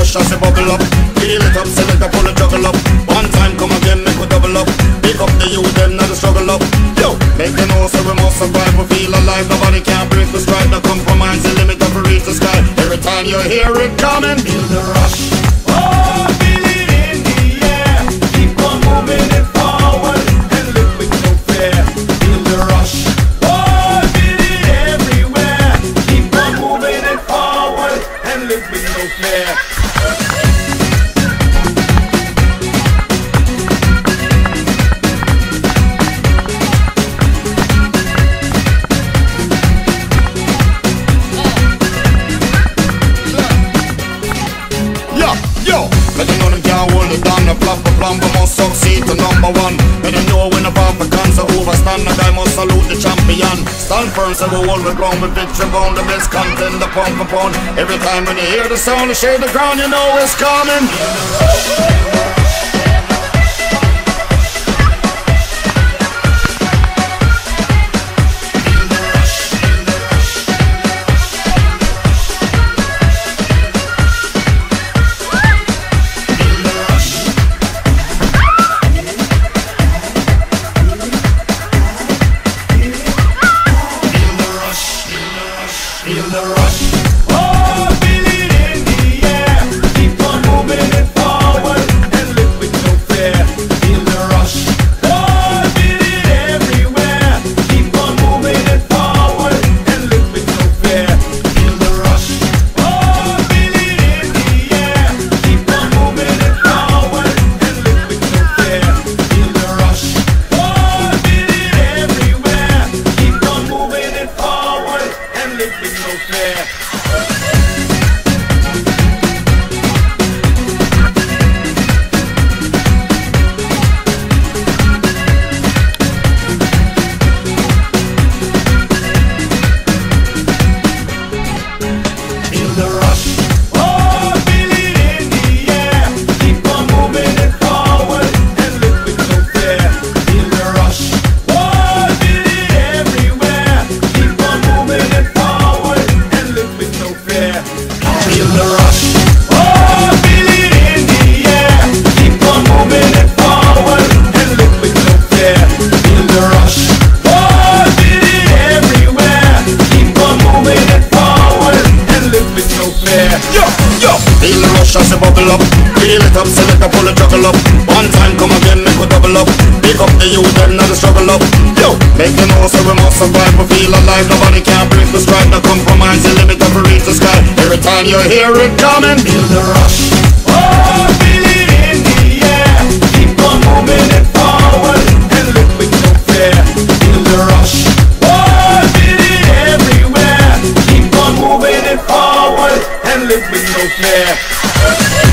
rush as you bubble up. Feel it up, select up, pull it, juggle up. One time come again, make we double up. Pick up the youth, them not the struggle up. Yo, make the know so we must survive. We feel alive, nobody can break the stride. No compromise, the limit of reach the sky. Every time you hear it coming, feel the rush. Oh, feel it in the air. Keep on moving it forward and live with no fear. Feel the rush. Oh, feel it everywhere. Keep on moving it forward and live with no fear. But must succeed to number one. When you know when the Africans are overstand, the guy must salute the champion. Stand firm, so we hold the ground with victory bound. The best contender, pound for pound. Every time when you hear the sound, the shade the ground, you know it's coming. Feel the rush. Oh, feel it in the air. Keep on moving it forward and live with no fear. Feel the rush. Oh, feel it everywhere. Keep on moving it forward and live with no fear. Feel the rush. Oh, feel it in the air. Keep on moving it forward and live with no fear. Feel the rush. Oh, feel it everywhere. Keep on moving it forward and live with no fear. Feel the rush. Oh, feel it in the air. Keep on moving it forward and live with no fear. Feel the rush. Oh, feel it everywhere. Keep on moving it forward and live with no fear. Feel the rush. Oh, feel it in the air. Keep on moving it forward and live with no fear. Feel the rush. Oh, feel it everywhere. Keep on moving it forward and live with no fear. Yo, yo, feel the rush as you bubble up. Feel it up, select up, pull it, juggle up. One time come again, make we double up. Pick up the youth, them not the struggle up. Yo, make the know so we must survive. We feel alive, nobody can break the stride. No compromise, the limit of reach the sky. Every time you hear it coming, Feel the rush. Oh, feel it in the air. Keep on moving it forward and live with no fear. Feel the rush. Oh, feel it everywhere. Keep on moving it forward and live with no fear.